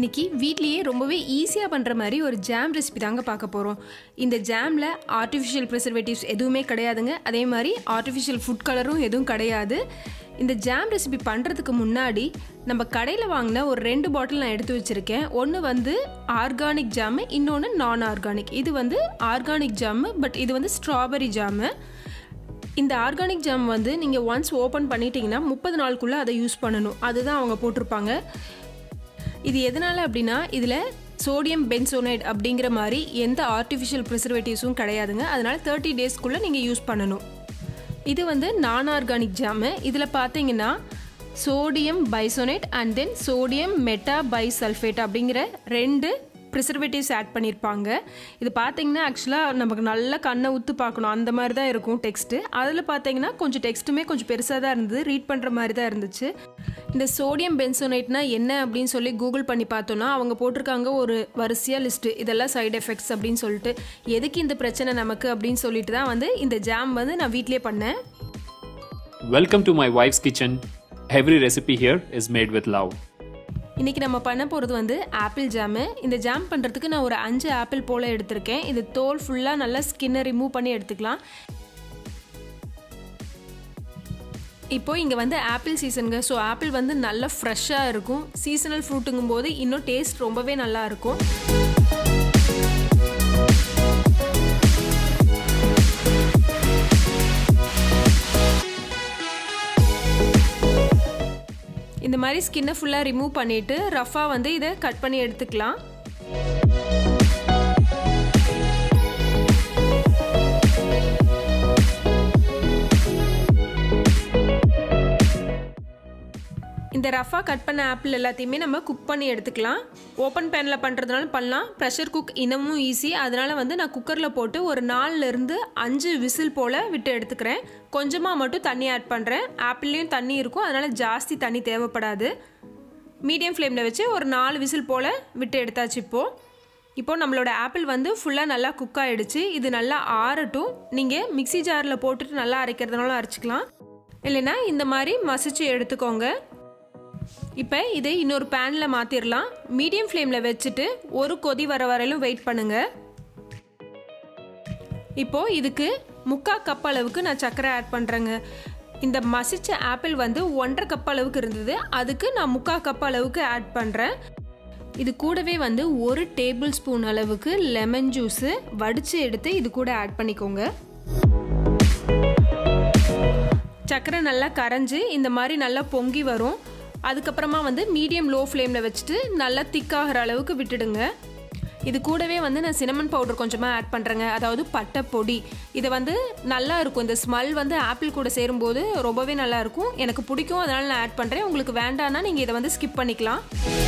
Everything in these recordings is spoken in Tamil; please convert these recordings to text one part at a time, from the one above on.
இன்றைக்கி வீட்லேயே ரொம்பவே ஈஸியாக பண்ணுற மாதிரி ஒரு ஜாம் ரெசிபி தாங்க பார்க்க போகிறோம். இந்த ஜாமில் ஆர்டிஃபிஷியல் ப்ரிசர்வேட்டிவ்ஸ் எதுவுமே கிடையாதுங்க. அதே மாதிரி ஆர்டிஃபிஷியல் ஃபுட் கலரும் எதுவும் கிடையாது. இந்த ஜாம் ரெசிபி பண்ணுறதுக்கு முன்னாடி நம்ம கடையில் வாங்கின ஒரு 2 பாட்டில் நான் எடுத்து வச்சுருக்கேன். ஒன்று வந்து ஆர்கானிக் ஜாமு, இன்னொன்று நான் ஆர்கானிக். இது வந்து ஆர்கானிக் ஜாமு, பட் இது வந்து ஸ்ட்ராபெரி ஜாமு. இந்த ஆர்கானிக் ஜாம் வந்து நீங்கள் ஒன்ஸ் ஓப்பன் பண்ணிட்டீங்கன்னா 30 நாளுக்குள்ளே அதை யூஸ் பண்ணணும். அதுதான் அவங்க போட்டிருப்பாங்க. இது எதனால் அப்படின்னா இதில் சோடியம் பென்சோனேட் அப்படிங்கிற மாதிரி எந்த ஆர்டிஃபிஷியல் ப்ரிசர்வேட்டிவ்ஸும் கிடையாதுங்க. அதனால் 30 டேஸ்க்குள்ளே நீங்கள் யூஸ் பண்ணணும். இது வந்து நான் ஆர்கானிக் ஜாமு. இதில் பார்த்தீங்கன்னா sodium benzoate and then sodium metabisulphite அப்படிங்கிற 2 ப்ரிசர்வேட்டிவ்ஸ் ஆட் பண்ணியிருப்பாங்க. இது பார்த்தீங்கன்னா ஆக்சுவலாக நமக்கு நல்லா கண்ணை ஊற்று பார்க்கணும், அந்த மாதிரி தான் இருக்கும் டெக்ஸ்ட்டு. அதில் பார்த்தீங்கன்னா கொஞ்சம் டெக்ஸ்ட்டுமே கொஞ்சம் பெருசாக தான் இருந்தது, ரீட் பண்ணுற மாதிரி தான் இருந்துச்சு. இந்த சோடியம் பென்சோனேட்னா என்ன அப்படின்னு சொல்லி கூகுள் பண்ணி பார்த்தோன்னா அவங்க போட்டிருக்காங்க ஒரு வரிசையாக லிஸ்ட்டு, இதெல்லாம் சைடு எஃபெக்ட்ஸ் அப்படின்னு சொல்லிட்டு. எதுக்கு இந்த பிரச்சனை நமக்கு அப்படின்னு சொல்லிட்டு தான் வந்து இந்த ஜாம் வந்து நான் வீட்டிலே பண்ணேன். Welcome to my wife's kitchen. Every recipe here is made with love. இன்றைக்கி நம்ம பண்ண போகிறது வந்து ஆப்பிள் ஜாமு. இந்த ஜாம் பண்ணுறதுக்கு நான் ஒரு 5 ஆப்பிள் போல் எடுத்திருக்கேன். இது தோல் ஃபுல்லாக நல்லா ஸ்கின்னை ரிமூவ் பண்ணி எடுத்துக்கலாம். இப்போது இங்கே வந்து ஆப்பிள் சீசனுங்க. ஸோ ஆப்பிள் வந்து நல்லா ஃப்ரெஷ்ஷாக இருக்கும். சீசனல் ஃப்ரூட்டுங்கும் போது இன்னும் டேஸ்ட் ரொம்பவே நல்லா இருக்கும். இந்த மாதிரி ஸ்கின்னை ஃபுல்லாக ரிமூவ் பண்ணிவிட்டு ரஃபாக வந்து இதை கட் பண்ணி எடுத்துக்கலாம். இந்த ரஃபாக கட் பண்ண ஆப்பிள் எல்லாத்தையுமே நம்ம குக் பண்ணி எடுத்துக்கலாம். ஓப்பன் பேனில் பண்ணுறதுனால பண்ணலாம், ப்ரெஷர் குக் இன்னமும் ஈஸி. அதனால் வந்து நான் குக்கரில் போட்டு ஒரு 4 to 5 விசில் போல் விட்டு எடுத்துக்கிறேன். கொஞ்சமாக மட்டும் தண்ணி ஆட் பண்ணுறேன். ஆப்பிள்லேயும் தண்ணி இருக்கும், அதனால் ஜாஸ்தி தண்ணி தேவைப்படாது. மீடியம் ஃப்ளேமில் வச்சு ஒரு 4 விசில் போல் விட்டு எடுத்தாச்சு. இப்போது நம்மளோட ஆப்பிள் வந்து ஃபுல்லாக நல்லா குக் ஆகிடுச்சு. இது நல்லா ஆறட்டும். நீங்கள் மிக்ஸி ஜாரில் போட்டுட்டு நல்லா அரைக்கிறதுனால அரைச்சிக்கலாம், இல்லைன்னா இந்த மாதிரி மசிச்சு எடுத்துக்கோங்க. இப்போ இதை இன்னொரு பேனில் மாற்றிடலாம். மீடியம் ஃப்ளேமில் வச்சுட்டு ஒரு கொதி வர வரையிலும் வெயிட் பண்ணுங்கள். இப்போது இதுக்கு 3/4 கப் அளவுக்கு நான் சர்க்கரை ஆட் பண்ணுறேங்க. இந்த மசிச்ச ஆப்பிள் வந்து 1.5 கப் அளவுக்கு இருந்தது, அதுக்கு நான் 3/4 கப் அளவுக்கு ஆட் பண்ணுறேன். இது கூடவே வந்து 1 டேபிள் ஸ்பூன் அளவுக்கு லெமன் ஜூஸு வடித்து எடுத்து இது கூட ஆட் பண்ணிக்கோங்க. சர்க்கரை நல்லா கரைஞ்சி இந்த மாதிரி நல்லா பொங்கி வரும். அதுக்கப்புறமா வந்து மீடியம் லோ ஃப்ளேமில் வச்சுட்டு நல்லா திக்காகிற அளவுக்கு விட்டுடுங்க. இது கூடவே வந்து நான் சினமன் பவுடர் கொஞ்சமாக ஆட் பண்ணுறேங்க, அதாவது பட்டை பொடி. இது வந்து நல்லா இருக்கும். இந்த ஸ்மெல் வந்து ஆப்பிள் கூட சேரும்போது ரொம்பவே நல்லா இருக்கும். எனக்கு பிடிக்கும், அதனால் நான் ஆட் பண்ணுறேன். உங்களுக்கு வேண்டான்னா நீங்கள் இதை வந்து ஸ்கிப் பண்ணிக்கலாம்.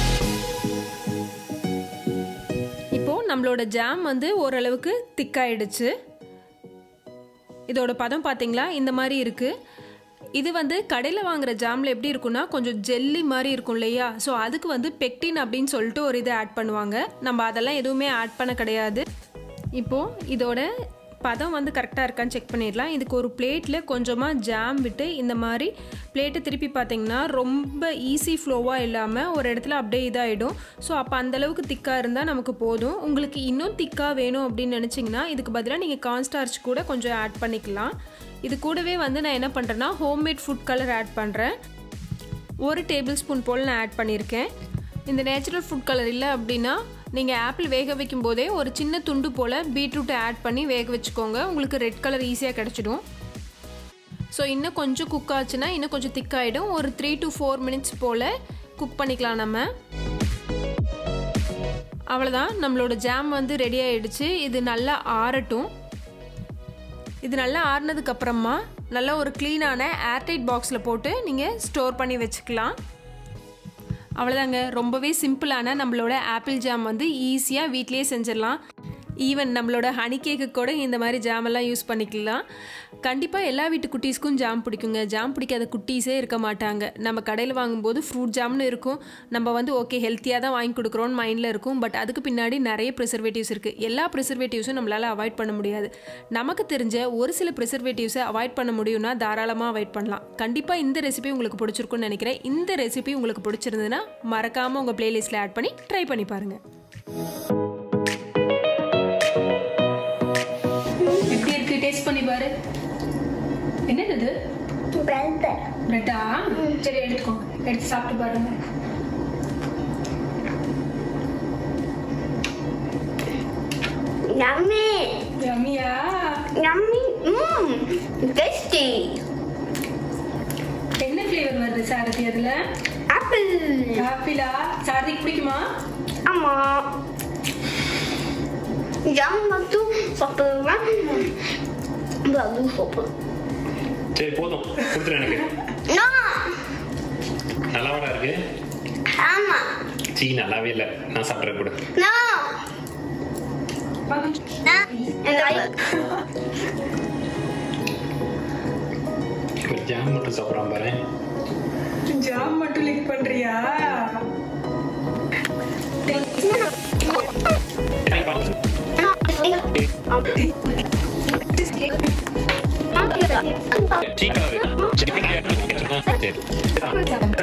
இப்போது நம்மளோட ஜாம் வந்து ஓரளவுக்கு திக்காயிடுச்சு. இதோட பதம் பார்த்தீங்களா, இந்த மாதிரி இருக்குது. இது வந்து கடையில் வாங்குகிற ஜாமில் எப்படி இருக்குன்னா கொஞ்சம் ஜெல்லி மாதிரி இருக்கும் இல்லையா? ஸோ அதுக்கு வந்து பெக்டின் அப்படின்னு சொல்லிட்டு ஒரு இதை ஆட் பண்ணுவாங்க. நம்ம அதெல்லாம் எதுவுமே ஆட் பண்ண கிடையாது. இப்போது இதோட பதம் வந்து கரெக்டாக இருக்கான்னு செக் பண்ணிடலாம். இதுக்கு ஒரு பிளேட்டில் கொஞ்சமாக ஜாம் விட்டு இந்த மாதிரி பிளேட்டை திருப்பி பார்த்தீங்கன்னா ரொம்ப ஈஸி ஃப்ளோவாக இல்லாமல் ஒரு இடத்துல அப்படியே இதாகிடும். ஸோ அப்போ அந்தளவுக்கு திக்காக இருந்தால் நமக்கு போதும். உங்களுக்கு இன்னும் திக்காக வேணும் அப்படின்னு நினச்சிங்கன்னா இதுக்கு பதிலாக நீங்கள் கார்ன்ஸ்டார்ச் கூட கொஞ்சம் ஆட் பண்ணிக்கலாம். இது கூடவே வந்து நான் என்ன பண்ணுறேன்னா ஹோம்மேட் ஃபுட் கலர் ஆட் பண்ணுறேன். 1 டேபிள் ஸ்பூன் போல் நான் ஆட் பண்ணியிருக்கேன். இந்த நேச்சுரல் ஃபுட் கலர் இல்லை அப்படின்னா நீங்கள் ஆப்பிள் வேக வைக்கும் போதே ஒரு சின்ன துண்டு போல் பீட்ரூட்டை ஆட் பண்ணி வேக வச்சுக்கோங்க. உங்களுக்கு ரெட் கலர் ஈஸியாக கிடச்சிடும். ஸோ இன்னும் கொஞ்சம் குக் ஆச்சுன்னா இன்னும் கொஞ்சம் திக்காகிடும். ஒரு 3 to 4 மினிட்ஸ் போல் குக் பண்ணிக்கலாம் நம்ம. அவ்வளோதான், நம்மளோட ஜாம் வந்து ரெடி ஆகிடுச்சு. இது நல்லா ஆறட்டும். இது நல்லா ஆறுனதுக்கப்புறமா நல்லா ஒரு க்ளீனான ஏர்டைட் பாக்ஸில் போட்டு நீங்கள் ஸ்டோர் பண்ணி வச்சுக்கலாம். அவ்வளோதாங்க, ரொம்பவே சிம்பிளான நம்மளோட ஆப்பிள் ஜாம் வந்து ஈஸியாக வீட்லேயே செஞ்சிடலாம். ஈவன் நம்மளோட ஹனி கேக்கு கூட இந்த மாதிரி ஜாமெல்லாம் யூஸ் பண்ணிக்கலாம். கண்டிப்பாக எல்லா வீட்டு குட்டீஸ்க்கும் ஜாம் பிடிக்குங்க. ஜாம் பிடிக்காத குட்டீஸே இருக்க மாட்டாங்க. நம்ம கடையில் வாங்கும்போது ஃப்ரூட் ஜாம்னு இருக்கும். நம்ம வந்து ஓகே ஹெல்த்தியாக தான் வாங்கி கொடுக்குறோன்னு மைண்டில் இருக்கும். பட் அதுக்கு பின்னாடி நிறைய ப்ரிசர்வேட்டிவ்ஸ் இருக்குது. எல்லா ப்ரிசர்வேட்டிவ்ஸும் நம்மளால் அவாய்ட் பண்ண முடியாது. நமக்கு தெரிஞ்ச ஒரு சில ப்ரிசர்வேட்டிவ்ஸை அவாய்ட் பண்ண முடியும்னா தாராளமாக அவாய்ட் பண்ணலாம். கண்டிப்பாக இந்த ரெசிபி உங்களுக்கு பிடிச்சிருக்குன்னு நினைக்கிறேன். இந்த ரெசிபி உங்களுக்கு பிடிச்சிருந்ததுன்னா மறக்காமல் உங்கள் பிளேலிஸ்ட்டில் ஆட் பண்ணி ட்ரை பண்ணி பாருங்கள். எப்படி இருக்கு? டேஸ்ட் பண்ணி பாரு. என்னது இது? பிரெட்டா? சரி எடுத்துக்கோங்க, எடுத்து சாப்பிட்டு பாருங்க. Yummy. யம்மியா? Yummy. Tasty. என்ன ஃப்ளேவர் வருது சாரதி அதுல? Apple. ஆப்பிளா? சாரதிக்கு பிடிக்குமா? ஆமா. ஜாம் மட்டும் சாப்பிடுவேன். அதுவும் சாப்பிடுவேன். சரி போதும், கொடுத்துரு எனக்கு. நல்லாவா இருக்கு? ஆமா. சீ நல்லாவே இல்லை, நான் சாப்பிட்றேன் கூட. ஜாம் மட்டும் சாப்பிட்றான் பாரு. ஜாம் மட்டும் லிக் பண்றியா? சீக்கிரம்